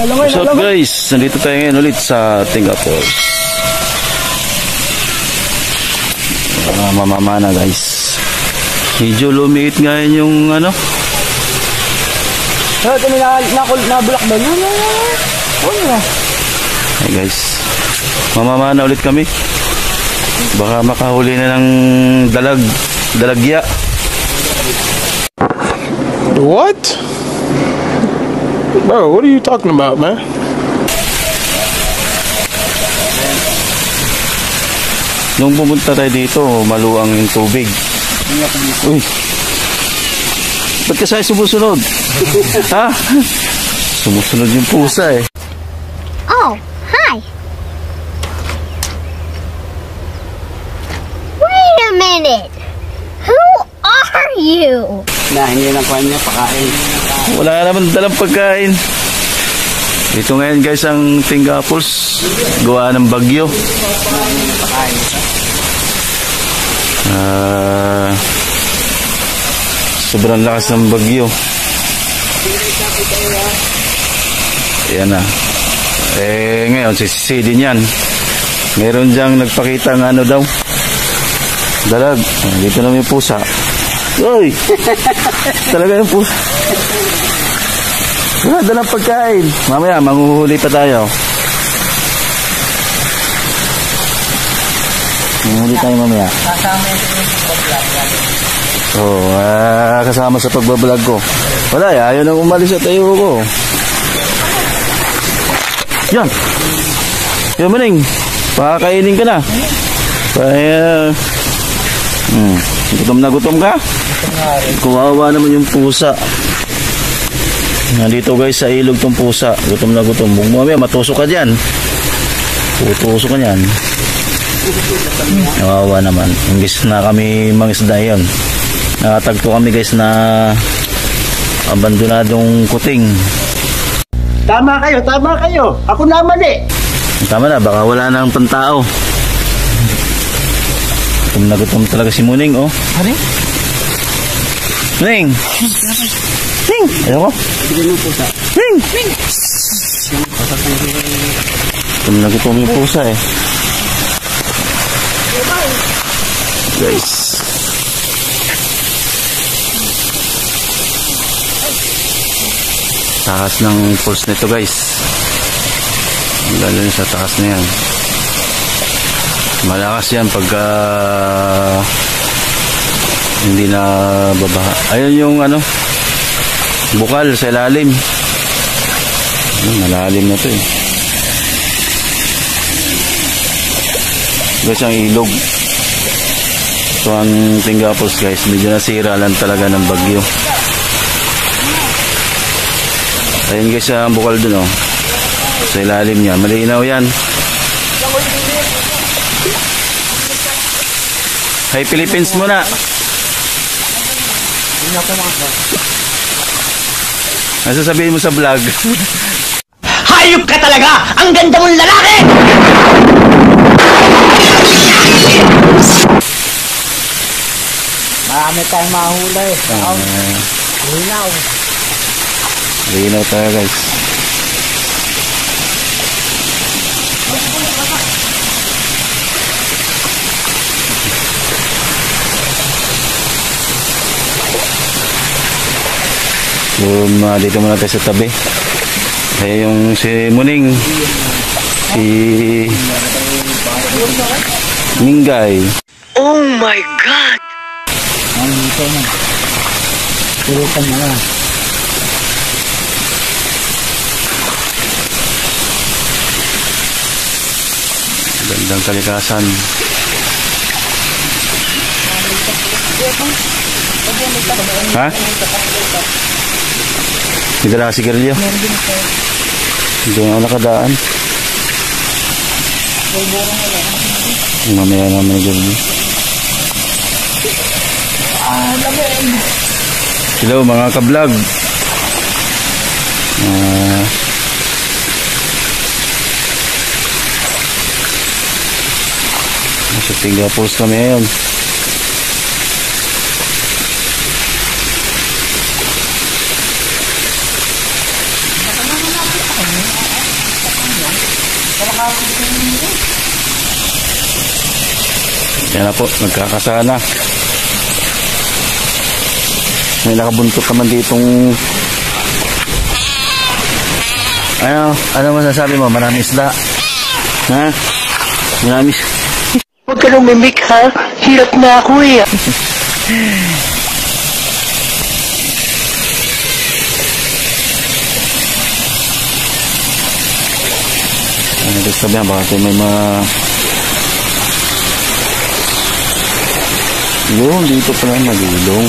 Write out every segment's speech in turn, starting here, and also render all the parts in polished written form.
What's up guys? Nandito tayo ngayon ulit sa Singapore. Mamamana guys. Medyo lumiit ngayon yung ano. Ito nabulak ba? Hey guys. Mamamana ulit kami. Baka makahuli na ng dalagya. What? Bro, what are you talking about, man? Nung pumunta tayo dito, maluang yung tubig. Uy. Ba't ka sa'yo sumusunod? Ha? Sumusunod yung pusa eh. Oh, hi. Wait a minute. Who are you? Hindi na pa niya pakain. Wala naman dalang pagkain. Ito ngayon guys ang Tingapols. Gawa ng bagyo. Sobrang lakas ng bagyo. Ayan na. Ngayon sisisi din yan. Meron diyang nagpakita ng ano daw. Dalag. Dito na yung pusa. Uy! Talaga yung pusa. Wala dalang pagkain. Mamaya manghuhuli pa tayo. Manghuhuli tayo mamaya. Kasama yung pagbablog. Kasama sa pagbablog ko. Wala, ayaw nang umalis at ayaw ko. Yan. Yan maning. Pakakainin ka na. Gutom na gutom ka? Kuwawa naman yung pusa. Nandito guys sa ilog tong pusa. Gutom na gutom. Mamaya matusok ka dyan. Tutusok ka dyan. Kawawa naman. Imbis na kami mangisda yun. Nakatagpo kami guys na abandonadong kuting. Tama kayo. Ako naman eh. Tama na, baka wala nang pantao. Gutom na gutom talaga si Muning, oh. Ano? Muning! Muning! Ayoko. Bigyan ng pusa. Muning! Gutom na gutom yung pusa eh. Guys. Takas ng pulse nito guys. Lalo sa takas na yan. Malakas yan pagka hindi na babaha. Ayun yung ano, bukal sa ilalim. Malalim na to eh. Guys, ang ilog. So ang Tingapols guys, medyo nasira lang talaga ng bagyo. Ayun guys, ang bukal dun oh. Sa ilalim niya, malinaw yan. Hi Philippines muna. Ano sasabihin mo sa vlog? Hayop ka talaga! Ang ganda mong lalaki! Marami tayong mahulay. Linaw. Linaw tayo guys. So, dito muna tayo sa tabi. Kaya yung si Muning, si Mingay. Oh my God! Nandito na. Turutan mo na. Gandang kalikasan. Ha? Hindi ka si Garilio? Doon ako nakadaan. Mamaya naman Garilio. Hello mga ka-vlog. Sa Tingapols kami ngayon. Yan na po, nagkakasana. May nakabuntot naman ditong... Ano masasabi mo? Maraming isda. Ha? Maraming... Huwag ka lumimik ha. Hirap na ako eh. Ano sabi yan? Baka may mga... Yun, dito pala magulong.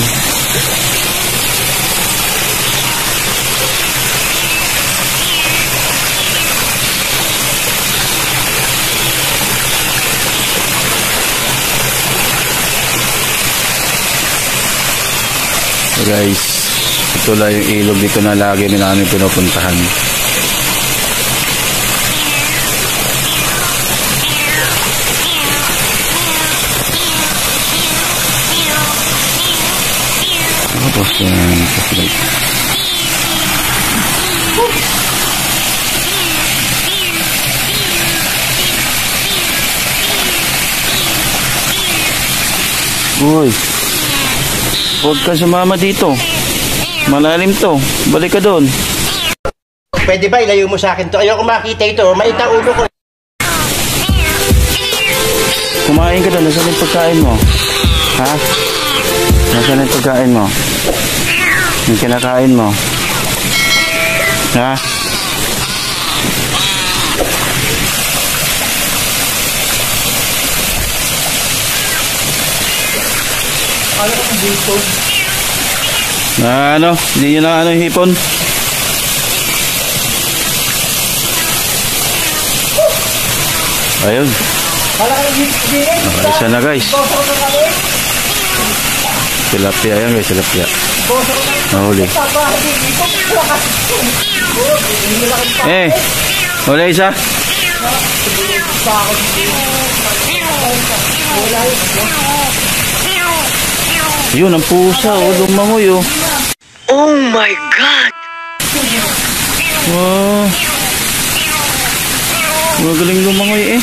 Guys, ito lang yung ilog dito na lagi namin pinupuntahan. Tapos yan, uy, huwag ka sumama dito. Malalim to. Balik ka doon. Pwede ba ilayo mo sa akin to? Ayoko makita ito. Maita ulo ko. Kumain ka doon. Nasaan yung pagkain mo? Ha? Nasaan yung pagkain mo? Yung kinakain mo? Ha? Ano? Hindi nyo na yung hipon? Ayun. Isa na guys. Tilapia yan guys, tilapia. Nahuli. Huli isa. Yun, ang pusa, lumangoy oh. Oh my God! Wow. Magaling lumangoy eh.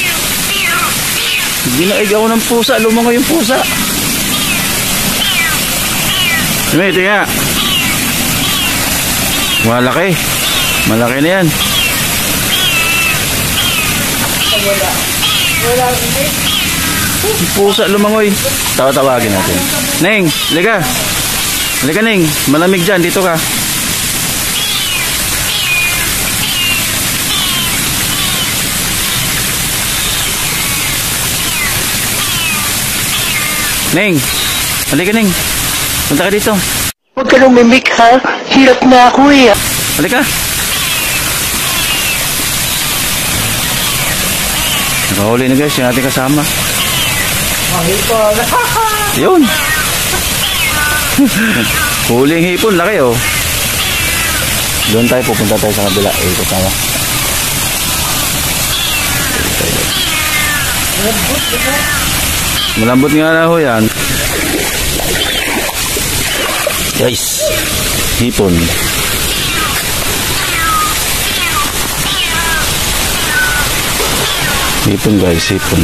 Ginaig ako ng pusa, lumangoy yung pusa. Ito nga. Malaki. Malaki na yan. Yung pusa lumangoy. Tawagin natin. Neng, liga. Liga Neng, malamig dyan, dito ka. Neng, halika Neng. Punta ka dito. Huwag ka lumimik ha. Hirap na ako eh. Halika. Nakahuli na guys, yung ating kasama. Yun. Huling hipon, laki oh. Doon tayo, pupunta tayo sa kabila. Ikot tayo. Malambot nga na ho yan. Guys, hipon. Hipon guys, hipon.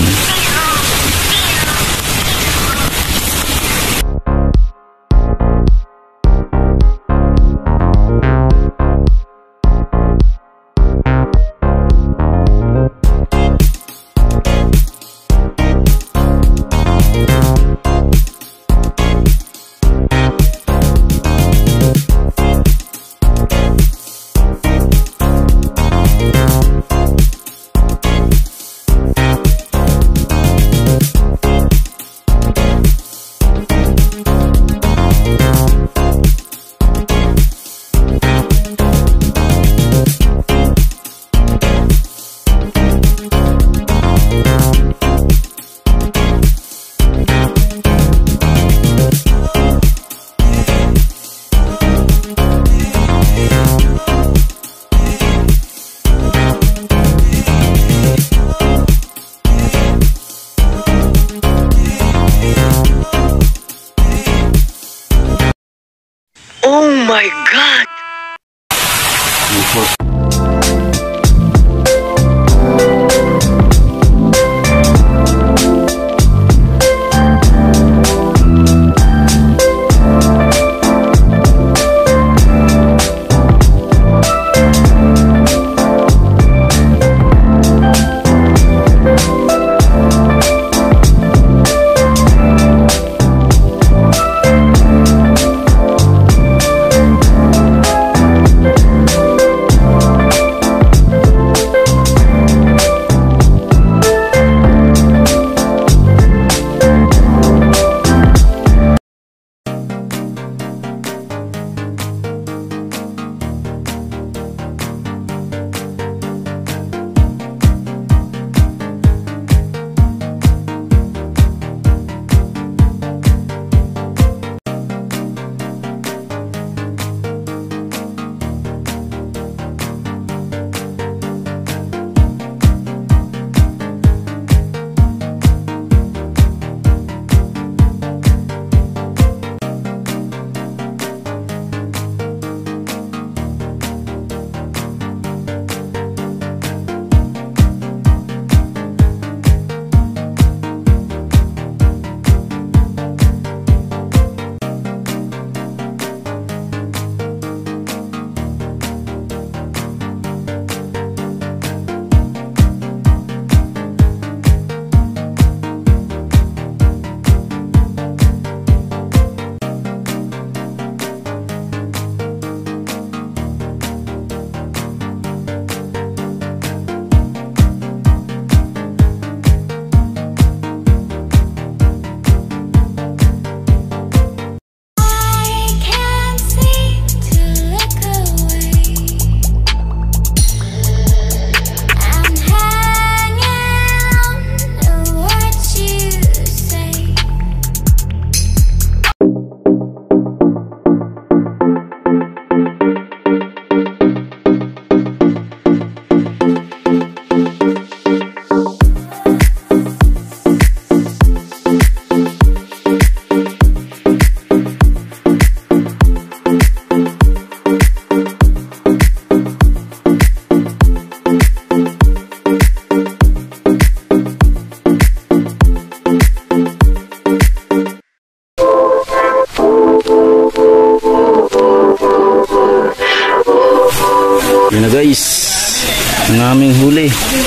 Ang aming huli.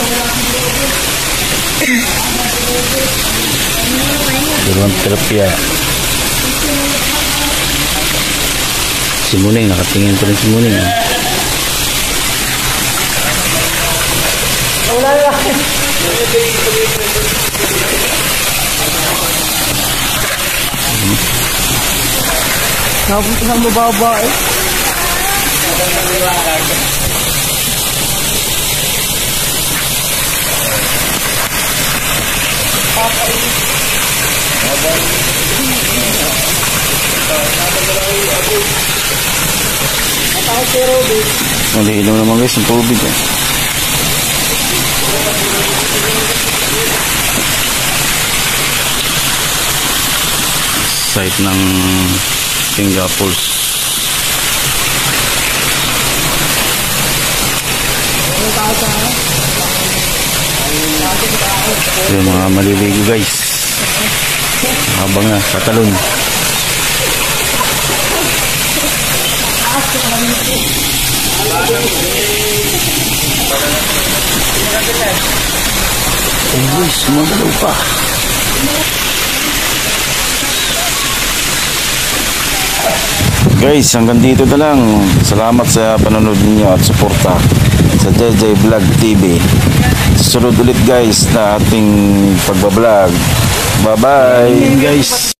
Dalawang tilapia. Si Muning, nakatingin pa rin si Muning. Napunta sa mababa eh. Malihilaw naman guys ang tubig eh. Site ng Singapore. Yung mga maliligo guys. Habang na sa talon. Guys, magalaw pa. Guys, hanggang dito na lang. Salamat sa panonood niyo at suporta sa JJ Vlog TV. Susunod ulit guys na ating pagbablog. Bye bye guys.